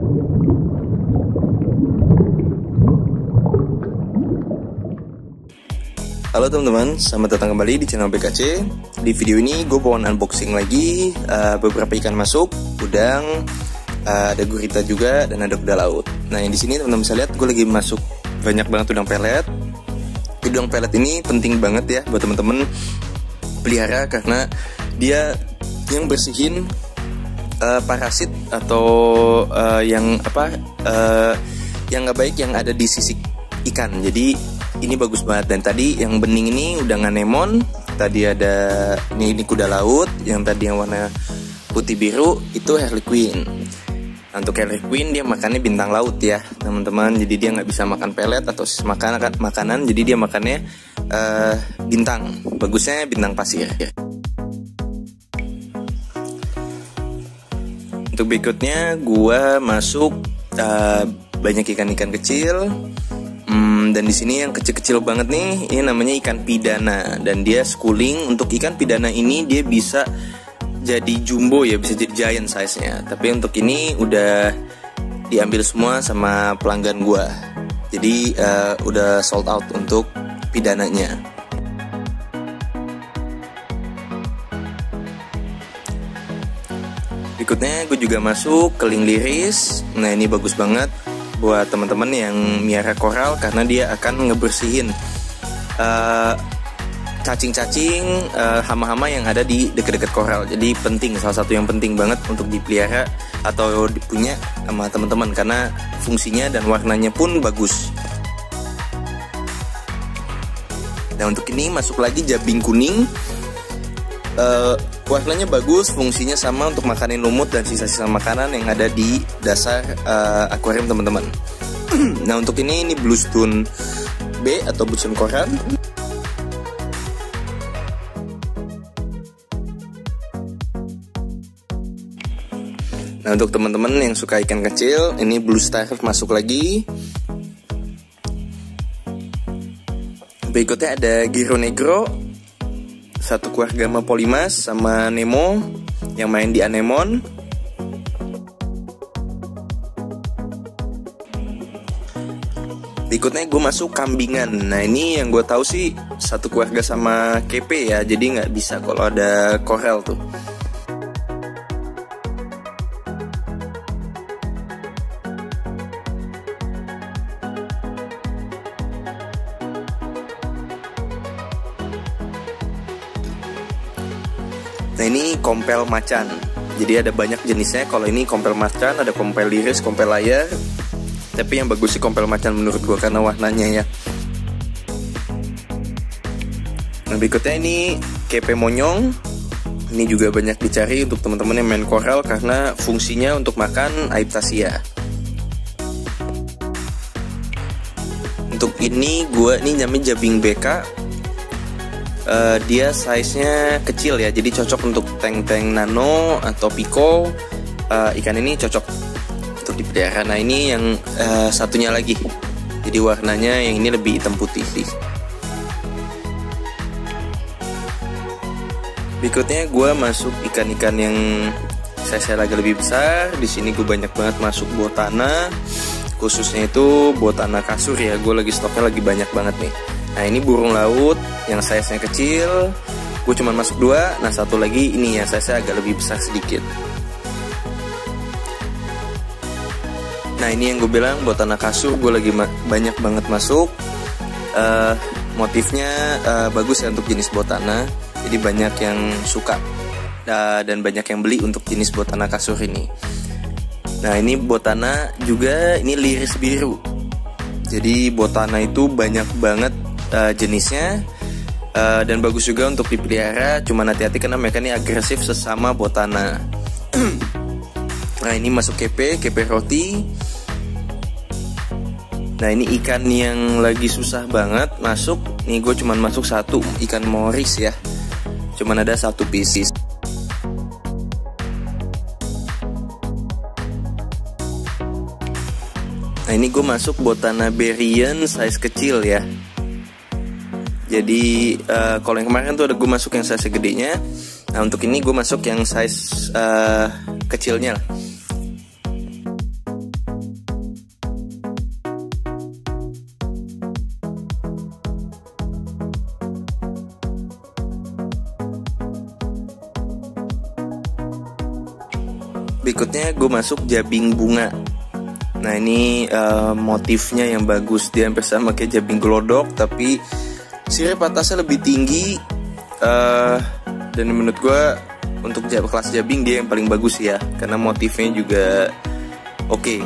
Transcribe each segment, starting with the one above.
Halo teman-teman, selamat datang kembali di channel BKC. Di video ini gue mau unboxing lagi beberapa ikan masuk, udang, ada gurita juga, dan ada kuda laut. Nah, yang di sini teman-teman bisa lihat gue lagi masuk banyak banget udang pelet. Udang pelet ini penting banget ya buat teman-teman pelihara karena dia yang bersihin parasit atau yang nggak baik yang ada di sisik ikan. Jadi ini bagus banget. Dan tadi yang bening ini udang anemon, tadi ada ini kuda laut, yang tadi yang warna putih biru itu harlequin. Nah, untuk harlequin dia makannya bintang laut ya teman-teman, jadi dia nggak bisa makan pelet atau makanan, jadi dia makannya bintang, bagusnya bintang pasir ya. Untuk berikutnya gua masuk banyak ikan-ikan kecil. Dan di sini yang kecil-kecil banget nih, ini namanya ikan pidana dan dia schooling. Untuk ikan pidana ini dia bisa jadi jumbo ya, bisa jadi giant size-nya. Tapi untuk ini udah diambil semua sama pelanggan gua. Jadi udah sold out untuk pidananya. Berikutnya gue juga masuk keling liris. Nah, ini bagus banget buat teman-teman yang miara koral karena dia akan ngebersihin cacing-cacing, hama-hama yang ada di dekat-dekat koral. Jadi penting, salah satu yang penting banget untuk dipelihara atau dipunya sama teman-teman karena fungsinya dan warnanya pun bagus. Nah, untuk ini masuk lagi jabing kuning. Warnanya bagus, fungsinya sama untuk makanin lumut dan sisa-sisa makanan yang ada di dasar akuarium teman-teman. Nah, untuk ini bluestone B atau bluestone koral. Nah, untuk teman-teman yang suka ikan kecil, ini blue star masuk lagi. Berikutnya ada giro negro, satu keluarga sama Polimas sama Nemo yang main di anemon. Berikutnya gue masuk kambingan. Nah, ini yang gue tahu sih satu keluarga sama kepe ya, jadi nggak bisa kalau ada korel tuh. Nah, ini kompel macan. Jadi ada banyak jenisnya. Kalau ini kompel macan, ada kompel liris, kompel layar. Tapi yang bagus sih kompel macan menurut gua karena warnanya ya. Nah, berikutnya ini kepe monyong. Ini juga banyak dicari untuk teman-teman yang main koral karena fungsinya untuk makan aiptasia. Untuk ini namanya jabing BK. Dia size-nya kecil ya, jadi cocok untuk tank-tank nano atau pico. Ikan ini cocok untuk dipelihara. Nah, ini yang satunya lagi, jadi warnanya yang ini lebih hitam putih sih. Berikutnya gue masuk ikan-ikan yang size-nya agak lebih besar. Di sini gue banyak banget masuk botana, khususnya itu botana kasur ya. Gue lagi stoknya lagi banyak banget nih. Nah, ini burung laut yang size-nya kecil, gue cuma masuk 2. Nah, satu lagi ini ya size-nya agak lebih besar sedikit. Nah, ini yang gue bilang botana kasur, gue lagi banyak banget masuk. Motifnya bagus ya untuk jenis botana, jadi banyak yang suka dan banyak yang beli untuk jenis botana kasur ini. Nah, ini botana juga, ini liris biru. Jadi botana itu banyak banget jenisnya dan bagus juga untuk dipelihara. Cuman hati-hati karena mereka ini agresif sesama botana. Nah, ini masuk kepe roti. Nah, ini ikan yang lagi susah banget masuk. Nih gue cuman masuk 1 ikan moris ya. Cuman ada 1 pieces. Nah, ini gue masuk botana berrien size kecil ya. Jadi kalau yang kemarin tuh ada gue masuk yang size gedenya. Nah, untuk ini gue masuk yang size kecilnya. Berikutnya gue masuk jabing bunga. Nah ini motifnya yang bagus, dia hampir sama kayak jabing glodok, tapi sirip atasnya lebih tinggi. Dan menurut gue untuk kelas jabing dia yang paling bagus ya, karena motifnya juga oke.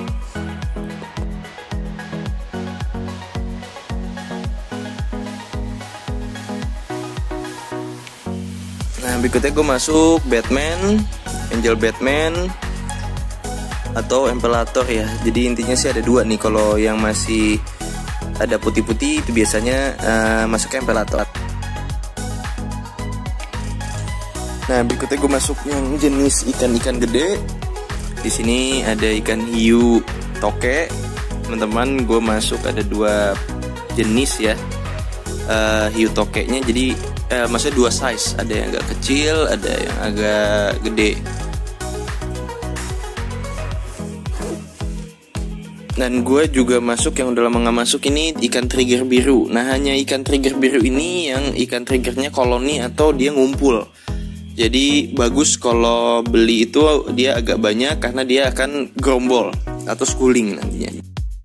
Nah berikutnya gue masuk Batman, Angel Batman atau Imperator ya. Jadi intinya sih ada dua nih. Kalau yang masih ada putih-putih itu biasanya masuknya Imperator. Nah berikutnya gue masuk yang jenis ikan-ikan gede. Di sini ada ikan hiu toke, teman-teman. Gue masuk ada dua jenis ya, hiu tokenya. Jadi maksudnya dua size, ada yang agak kecil, ada yang agak gede. Dan gue juga masuk yang udah lama gak masuk ini ikan trigger biru. Nah hanya ikan trigger biru ini yang ikan triggernya koloni atau dia ngumpul. Jadi bagus kalau beli itu dia agak banyak karena dia akan gerombol atau schooling nantinya.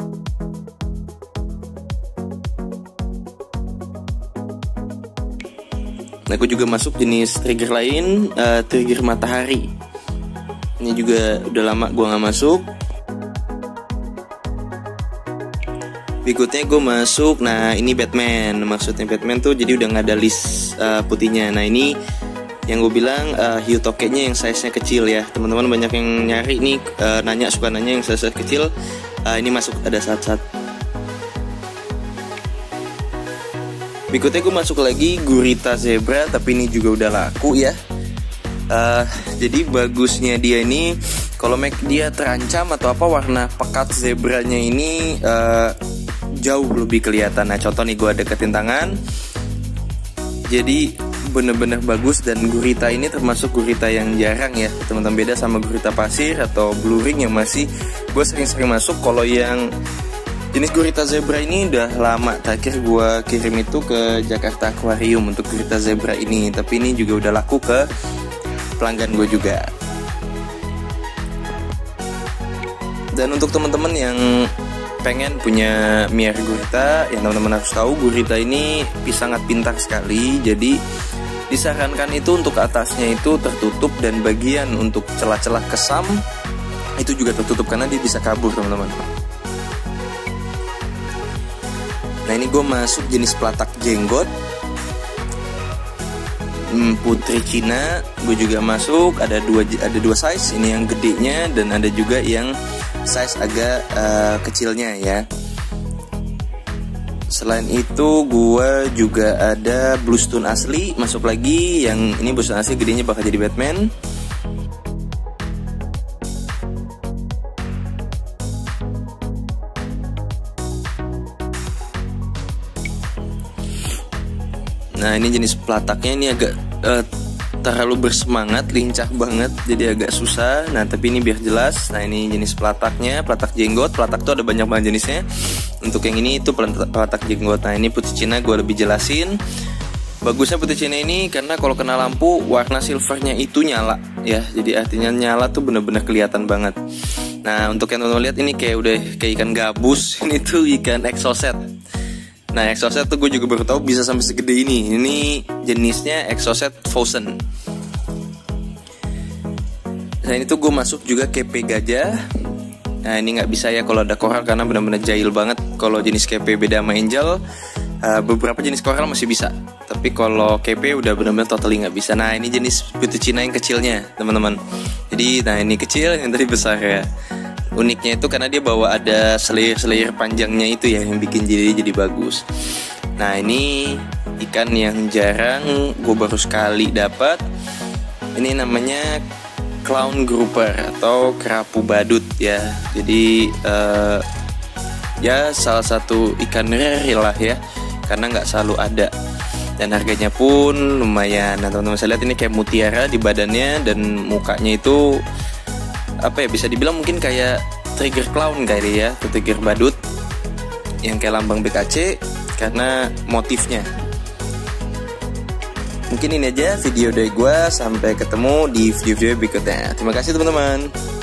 Nah aku juga masuk jenis trigger lain, trigger matahari. Ini juga udah lama gue gak masuk. Berikutnya gue masuk, nah ini Batman. Maksudnya Batman tuh jadi udah gak ada list putihnya. Nah ini yang gue bilang hiu tokenya yang size-nya kecil ya. Teman-teman banyak yang nyari nih, suka nanya yang size kecil. Ini masuk ada saat-saat. Berikutnya gue masuk lagi gurita zebra, tapi ini juga udah laku ya. Jadi bagusnya dia ini kalau dia terancam atau apa, warna pekat zebranya ini jauh lebih kelihatan. Nah contoh nih gue deketin tangan, jadi bener-bener bagus. Dan gurita ini termasuk gurita yang jarang ya teman-teman, beda sama gurita pasir atau blue ring yang masih gue sering-sering masuk. Kalau yang jenis gurita zebra ini udah lama, terakhir gue kirim itu ke Jakarta Aquarium untuk gurita zebra ini, tapi ini juga udah laku ke pelanggan gue juga. Dan untuk teman-teman yang pengen punya Miar gurita, yang teman-teman harus tahu gurita ini sangat pintar sekali. Jadi disarankan itu untuk atasnya itu tertutup, dan bagian untuk celah-celah kesam itu juga tertutup karena dia bisa kabur teman-teman. Nah ini gue masuk jenis pelatak jenggot, putri Cina. Gue juga masuk ada dua size, ini yang gedenya dan ada juga yang size agak kecilnya ya. Selain itu gue juga ada Bluestone asli masuk lagi. Yang ini Bluestone asli gedenya bakal jadi Batman. Nah ini jenis pelataknya ini agak terlalu bersemangat, lincah banget, jadi agak susah. Nah tapi ini biar jelas. Nah ini jenis pelataknya, pelatak jenggot. Pelatak tuh ada banyak banget jenisnya. Untuk yang ini itu pelatak jenggot. Nah ini putih Cina gue lebih jelasin. Bagusnya putih Cina ini karena kalau kena lampu warna silvernya itu nyala ya. Jadi artinya nyala tuh bener-bener kelihatan banget. Nah untuk yang teman-teman lihat ini kayak udah kayak ikan gabus. Ini tuh ikan exocet. Nah exocet tuh gue juga baru tahu bisa sampai segede ini. Ini jenisnya exocet frozen. Nah ini tuh gue masuk juga kepe gajah. Nah ini nggak bisa ya kalau ada koral karena benar-benar jahil banget. Kalau jenis kepe beda sama angel. Beberapa jenis koral masih bisa, tapi kalau kepe udah benar-benar totally nggak bisa. Nah ini jenis putih Cina yang kecilnya teman-teman. Jadi nah ini kecil, yang tadi besar ya. Uniknya itu karena dia bawa ada selir-selir panjangnya itu ya yang bikin jadi bagus. Nah ini ikan yang jarang gue baru sekali dapat. Ini namanya clown grouper atau kerapu badut ya. Jadi ya salah satu ikan rare lah ya, karena nggak selalu ada. Dan harganya pun lumayan. Nah teman-teman saya lihat ini kayak mutiara di badannya, dan mukanya itu apa ya, bisa dibilang mungkin kayak trigger clown kali ya, atau trigger badut yang kayak lambang BKC karena motifnya. Mungkin ini aja video dari gue, sampai ketemu di video-video berikutnya. Terima kasih teman-teman.